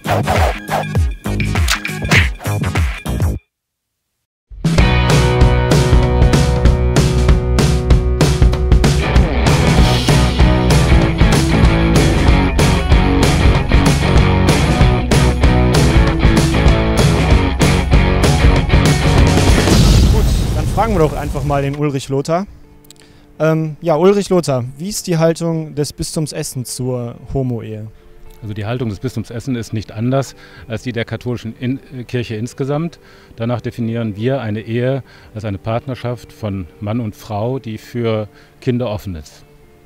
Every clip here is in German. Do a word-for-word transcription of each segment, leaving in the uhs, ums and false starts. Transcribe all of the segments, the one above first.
Fragen wir doch einfach mal den Ulrich Lothar. Ähm, ja, Ulrich Lothar, wie ist die Haltung des Bistums Essen zur Homo-Ehe? Also die Haltung des Bistums Essen ist nicht anders als die der katholischen in Kirche insgesamt. Danach definieren wir eine Ehe als eine Partnerschaft von Mann und Frau, die für Kinder offen ist.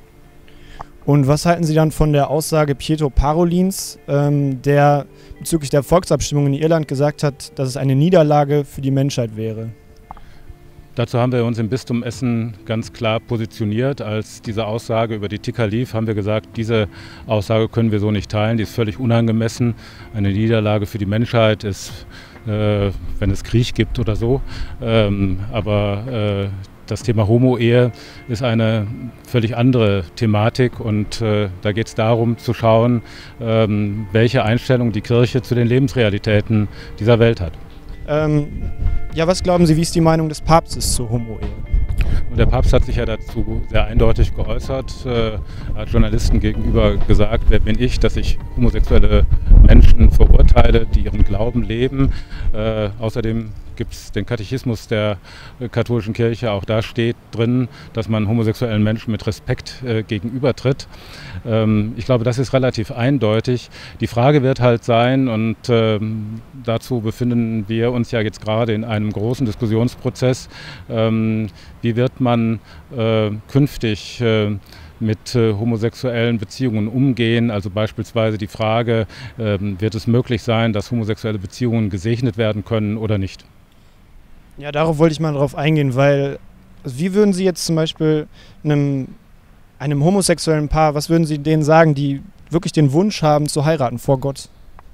Und was halten Sie dann von der Aussage Pietro Parolins, ähm, der bezüglich der Volksabstimmung in Irland gesagt hat, dass es eine Niederlage für die Menschheit wäre? Dazu haben wir uns im Bistum Essen ganz klar positioniert. Als diese Aussage über die Ticker lief, haben wir gesagt, diese Aussage können wir so nicht teilen, die ist völlig unangemessen. Eine Niederlage für die Menschheit ist, äh, wenn es Krieg gibt oder so. Ähm, aber äh, das Thema Homo-Ehe ist eine völlig andere Thematik und äh, da geht es darum zu schauen, ähm, welche Einstellung die Kirche zu den Lebensrealitäten dieser Welt hat. Ähm, ja, was glauben Sie, wie ist die Meinung des Papstes zur Homo-Ehe? Und der Papst hat sich ja dazu sehr eindeutig geäußert, äh, hat Journalisten gegenüber gesagt, wer bin ich, dass ich homosexuelle Menschen verurteile, die ihren Glauben leben. Äh, außerdem gibt es den Katechismus der äh, katholischen Kirche, auch da steht drin, dass man homosexuellen Menschen mit Respekt äh, gegenübertritt. Ähm, ich glaube, das ist relativ eindeutig. Die Frage wird halt sein, und ähm, dazu befinden wir uns ja jetzt gerade in einem großen Diskussionsprozess, ähm, wie wird man äh, künftig äh, mit äh, homosexuellen Beziehungen umgehen. Also beispielsweise die Frage, äh, wird es möglich sein, dass homosexuelle Beziehungen gesegnet werden können oder nicht? Ja, darauf wollte ich mal drauf eingehen, weil also wie würden Sie jetzt zum Beispiel einem, einem homosexuellen Paar, was würden Sie denen sagen, die wirklich den Wunsch haben zu heiraten vor Gott?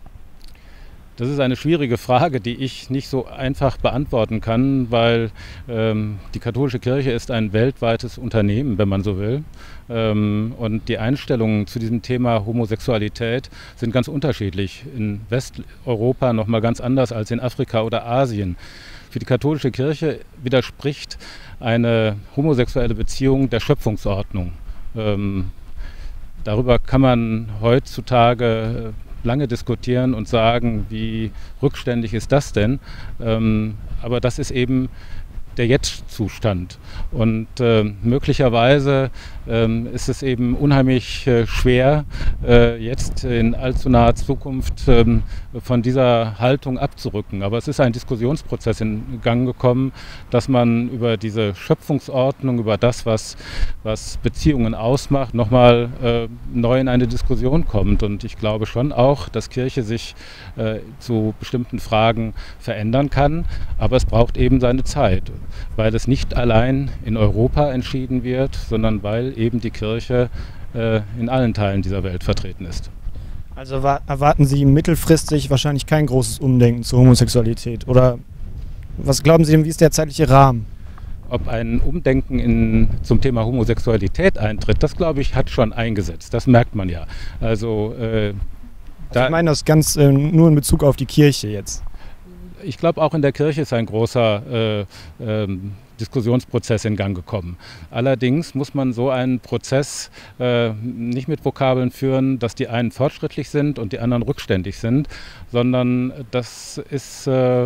Das ist eine schwierige Frage, die ich nicht so einfach beantworten kann, weil ähm, die katholische Kirche ist ein weltweites Unternehmen, wenn man so will. Ähm, und die Einstellungen zu diesem Thema Homosexualität sind ganz unterschiedlich. In Westeuropa noch mal ganz anders als in Afrika oder Asien. Für die katholische Kirche widerspricht eine homosexuelle Beziehung der Schöpfungsordnung. Ähm, darüber kann man heutzutage lange diskutieren und sagen, wie rückständig ist das denn? Ähm, aber das ist eben der Jetzt-Zustand. Und äh, möglicherweise ähm, ist es eben unheimlich äh, schwer, äh, jetzt in allzu naher Zukunft ähm, von dieser Haltung abzurücken. Aber es ist ein Diskussionsprozess in Gang gekommen, dass man über diese Schöpfungsordnung, über das, was, was Beziehungen ausmacht, nochmal äh, neu in eine Diskussion kommt. Und ich glaube schon auch, dass Kirche sich äh, zu bestimmten Fragen verändern kann, aber es braucht eben seine Zeit. Weil es nicht allein in Europa entschieden wird, sondern weil eben die Kirche äh, in allen Teilen dieser Welt vertreten ist. Also erwarten Sie mittelfristig wahrscheinlich kein großes Umdenken zur Homosexualität? Oder was glauben Sie denn, wie ist der zeitliche Rahmen? Ob ein Umdenken in, zum Thema Homosexualität eintritt, das glaube ich, hat schon eingesetzt. Das merkt man ja. Also, äh, also da, ich meine das ganz äh, nur in Bezug auf die Kirche jetzt. Ich glaube, auch in der Kirche ist ein großer äh, ähm, Diskussionsprozess in Gang gekommen. Allerdings muss man so einen Prozess äh, nicht mit Vokabeln führen, dass die einen fortschrittlich sind und die anderen rückständig sind, sondern das ist, äh, äh,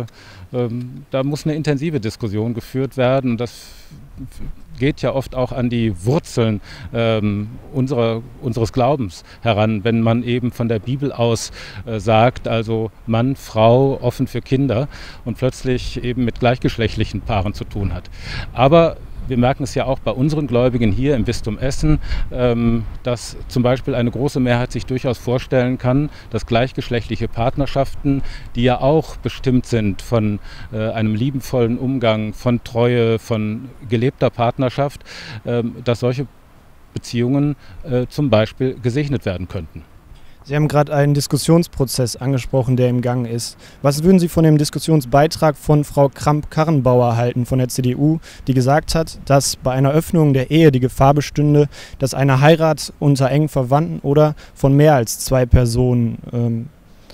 da muss eine intensive Diskussion geführt werden. Und das geht ja oft auch an die Wurzeln ähm, unserer, unseres Glaubens heran, wenn man eben von der Bibel aus äh, sagt, also Mann, Frau, offen für Kinder und plötzlich eben mit gleichgeschlechtlichen Paaren zu tun hat. Aber wir merken es ja auch bei unseren Gläubigen hier im Bistum Essen, ähm, dass zum Beispiel eine große Mehrheit sich durchaus vorstellen kann, dass gleichgeschlechtliche Partnerschaften, die ja auch bestimmt sind von äh, einem liebevollen Umgang, von Treue, von gelebter Partnerschaft, äh, dass solche Beziehungen äh, zum Beispiel gesegnet werden könnten. Sie haben gerade einen Diskussionsprozess angesprochen, der im Gang ist. Was würden Sie von dem Diskussionsbeitrag von Frau Kramp-Karrenbauer halten von der C D U, die gesagt hat, dass bei einer Öffnung der Ehe die Gefahr bestünde, dass eine Heirat unter engen Verwandten oder von mehr als zwei Personen ähm,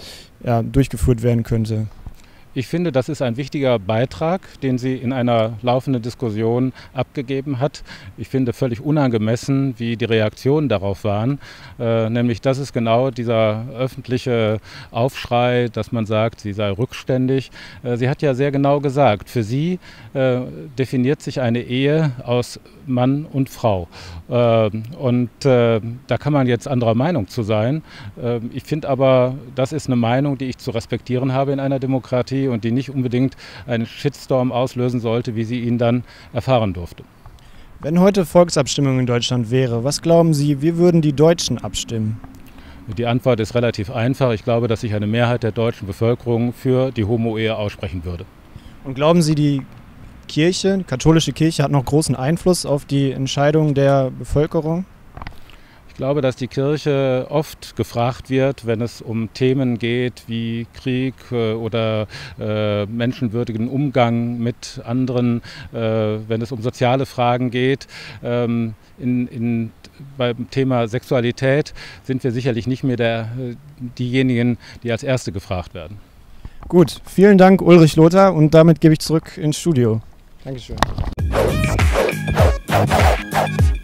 ja, durchgeführt werden könnte? Ich finde, das ist ein wichtiger Beitrag, den sie in einer laufenden Diskussion abgegeben hat. Ich finde völlig unangemessen, wie die Reaktionen darauf waren. Äh, nämlich, das ist genau dieser öffentliche Aufschrei, dass man sagt, sie sei rückständig. Äh, sie hat ja sehr genau gesagt, für sie äh, definiert sich eine Ehe aus Mann und Frau. Äh, und äh, da kann man jetzt anderer Meinung zu sein. Äh, ich finde aber, das ist eine Meinung, die ich zu respektieren habe in einer Demokratie und die nicht unbedingt einen Shitstorm auslösen sollte, wie sie ihn dann erfahren durfte. Wenn heute Volksabstimmung in Deutschland wäre, was glauben Sie, wie würden die Deutschen abstimmen? Die Antwort ist relativ einfach. Ich glaube, dass sich eine Mehrheit der deutschen Bevölkerung für die Homo-Ehe aussprechen würde. Und glauben Sie, die Kirche, die katholische Kirche hat noch großen Einfluss auf die Entscheidung der Bevölkerung? Ich glaube, dass die Kirche oft gefragt wird, wenn es um Themen geht wie Krieg äh, oder äh, menschenwürdigen Umgang mit anderen, äh, wenn es um soziale Fragen geht. Ähm, in, in, beim Thema Sexualität sind wir sicherlich nicht mehr der, diejenigen, die als Erste gefragt werden. Gut, vielen Dank Ulrich Lothar und damit gebe ich zurück ins Studio. Dankeschön.